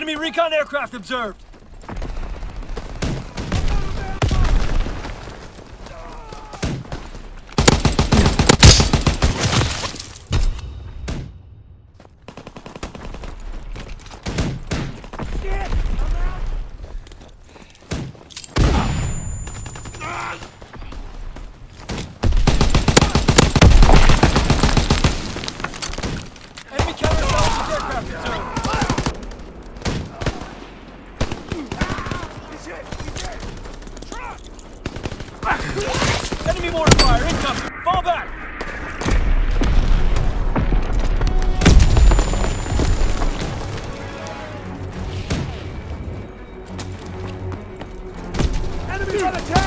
Enemy recon aircraft observed! Enemy counter-intelligence aircraft observed! Enemy mortar fire incoming! Fall back! Enemies on attack!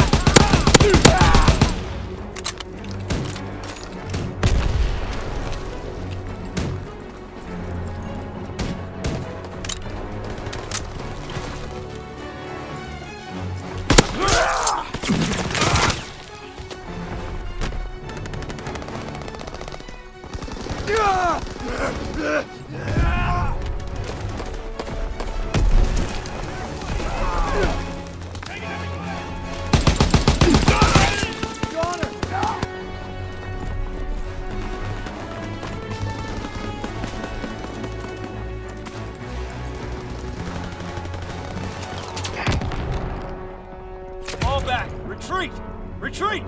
Fall back! Retreat! Retreat!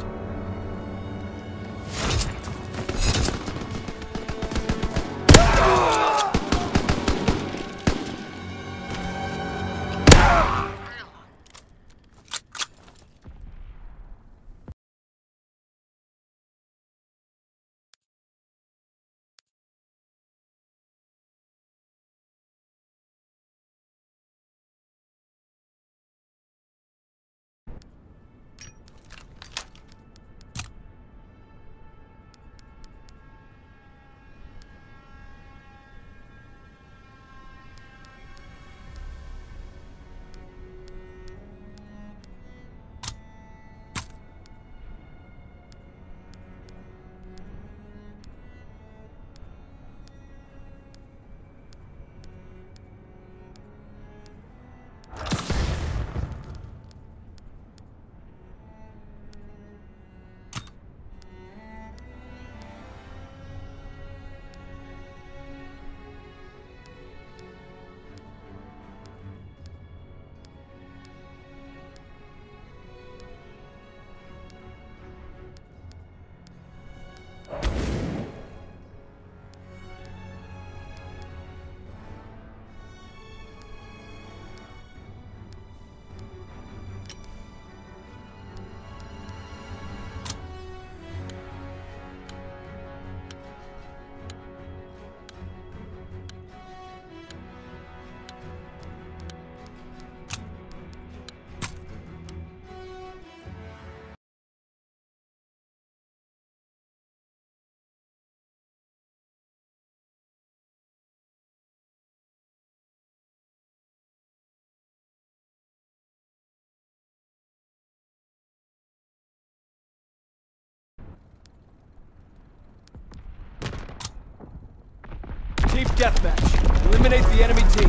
Team deathmatch. Eliminate the enemy team.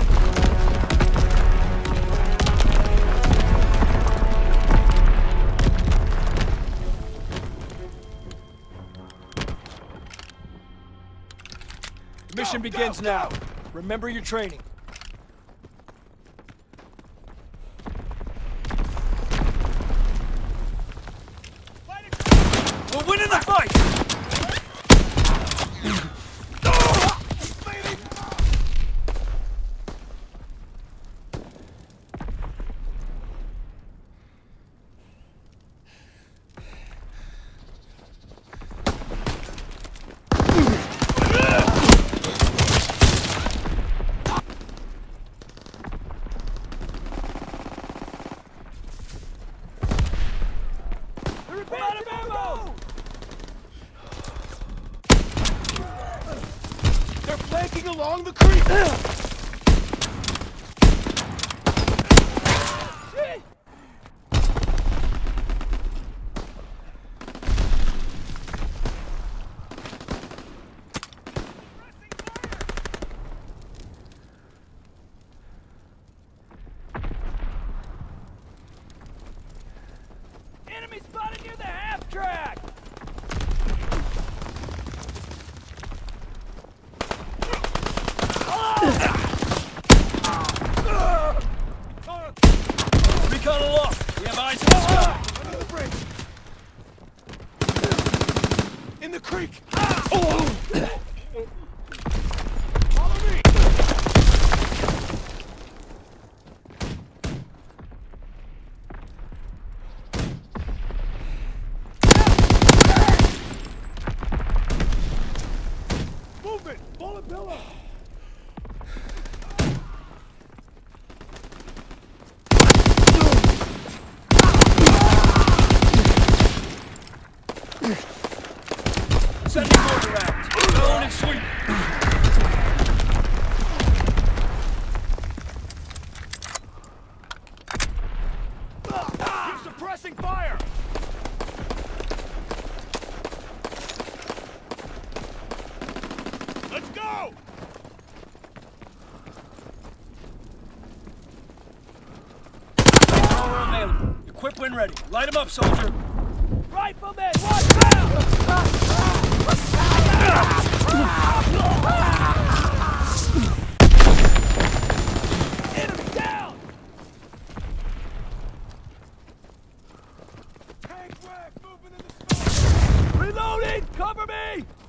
The mission begins now. Remember your training. We're winning the fight! They're flanking along the creek! creek! Oh. Follow me! Movement! Fallen pillar! Sending mortar out. Down and sweep. Keep suppressing fire. Let's go. Power available. Equip when ready. Light them up, soldier. Rifleman, watch out! Enemy down! Tank wreck, moving in the smoke! Reloading! Cover me!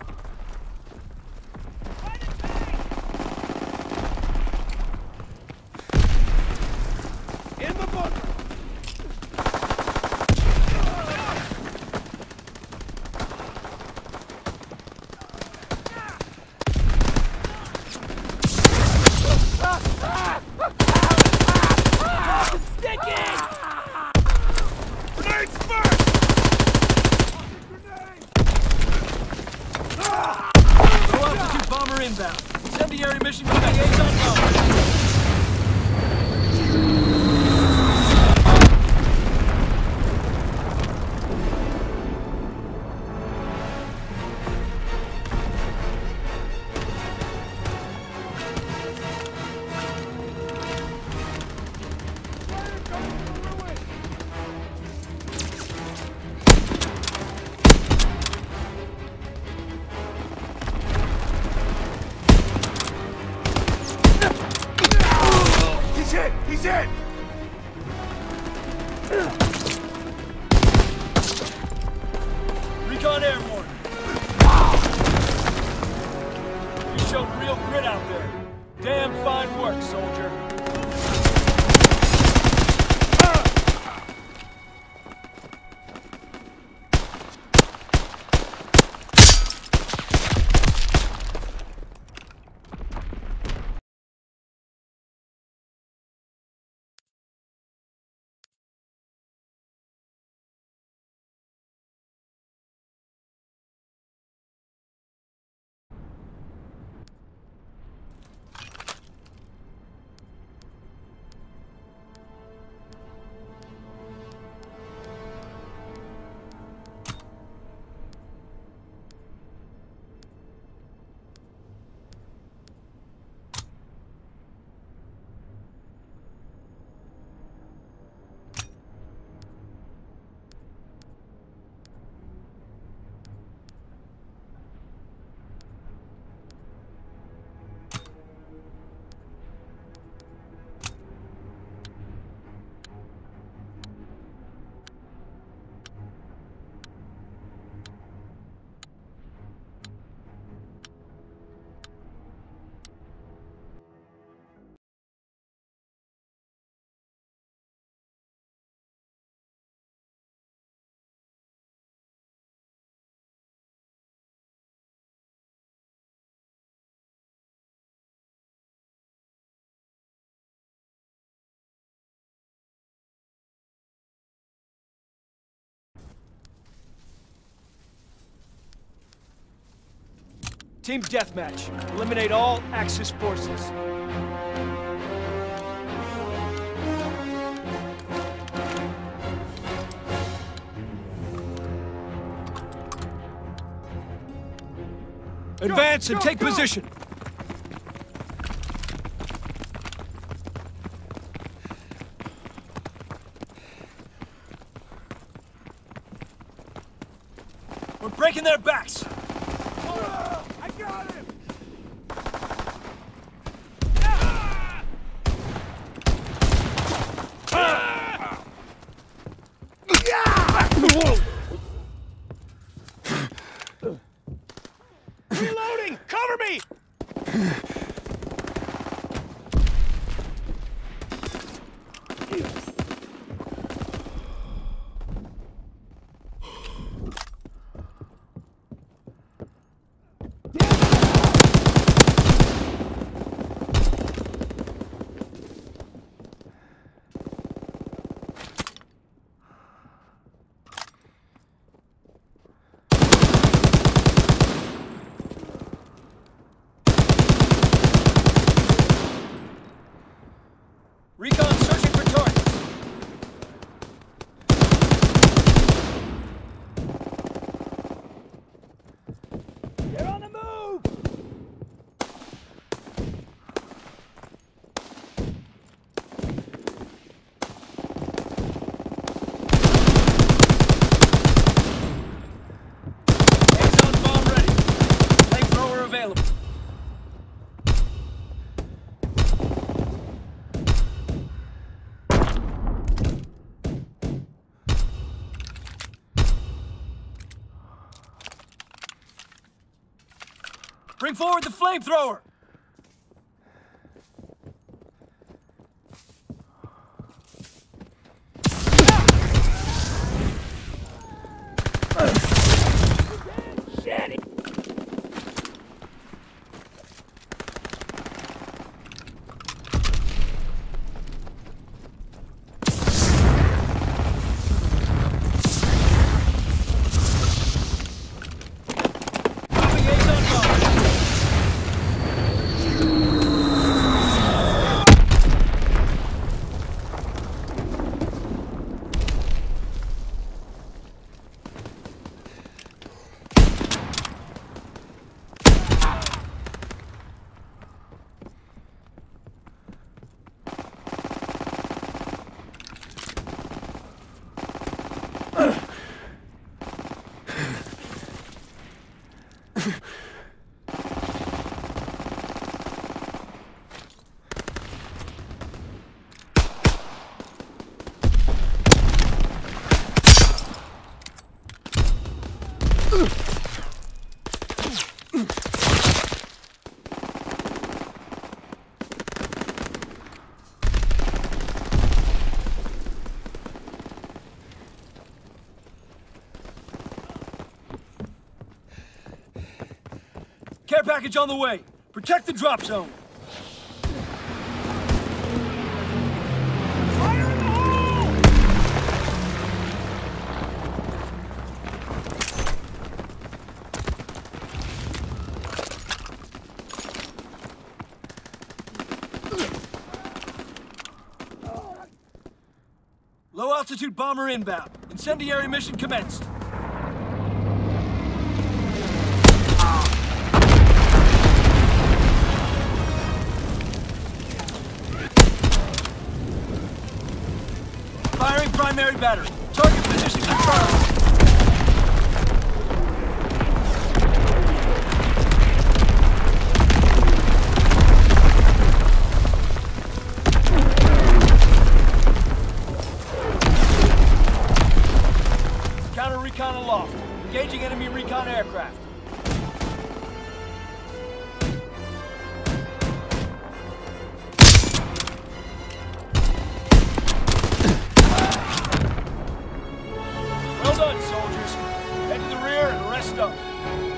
Find a tank! In the bunker! Inbound. Incendiary mission coming liaison now. He's in! Recon airborne. You showed real grit out there. Damn fine work, soldier. Team deathmatch. Eliminate all Axis forces. Advance and take position. We're breaking their backs. I got him! Bring forward the flamethrower! Care package on the way. Protect the drop zone. Fire in the hole! Low altitude bomber inbound. Incendiary mission commenced. Firing primary battery. Target position confirmed. Counter recon aloft. Engaging enemy recon aircraft. Well done, soldiers. Head to the rear and rest up.